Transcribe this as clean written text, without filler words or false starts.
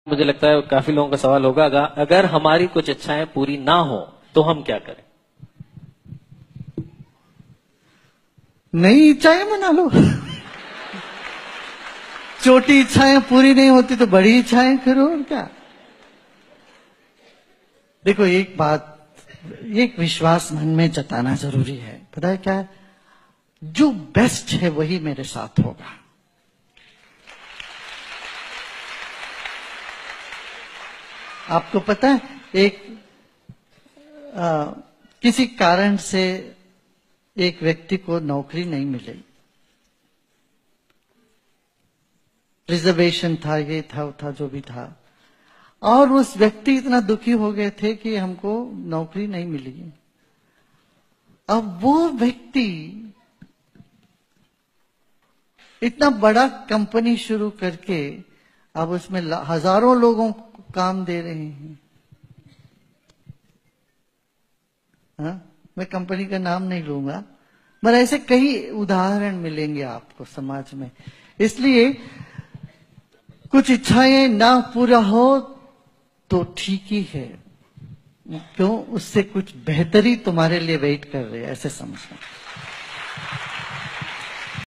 मुझे लगता है काफी लोगों का सवाल होगा, अगर हमारी कुछ इच्छाएं पूरी ना हो तो हम क्या करें? नई इच्छाएं बना लो। छोटी इच्छाएं पूरी नहीं होती तो बड़ी इच्छाएं करो, और क्या। देखो, एक बात, एक विश्वास मन में जताना जरूरी है। पता है क्या है? जो बेस्ट है वही मेरे साथ होगा। आपको पता है, किसी कारण से एक व्यक्ति को नौकरी नहीं मिली, रिजर्वेशन था, ये था वो था, जो भी था, और उस व्यक्ति इतना दुखी हो गए थे कि हमको नौकरी नहीं मिली। अब वो व्यक्ति इतना बड़ा कंपनी शुरू करके अब उसमें हजारों लोगों को काम दे रहे हैं। मैं कंपनी का नाम नहीं लूंगा, मगर ऐसे कई उदाहरण मिलेंगे आपको समाज में। इसलिए कुछ इच्छाएं ना पूरा हो तो ठीक ही है, क्यों? उससे कुछ बेहतरी तुम्हारे लिए वेट कर रहे हैं, ऐसे समझना।